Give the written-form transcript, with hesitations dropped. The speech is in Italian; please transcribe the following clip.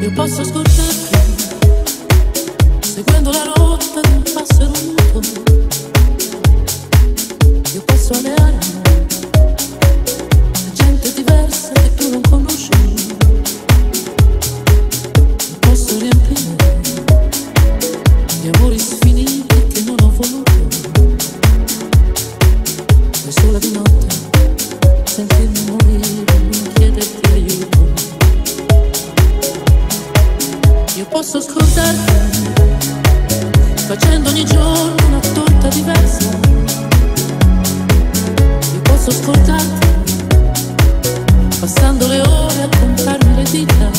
Io posso scordarti seguendo la rotta di un passero muto. Io posso allearmi a gente diversa che tu non conosci. Io posso riempire gli amori sfiniti che non ho voluto. E sola di notte sentirmi morire, non chiederti aiuto. Io posso scordarti facendo ogni giorno una torta diversa. Io posso scordarti passando le ore a contarmi le dita.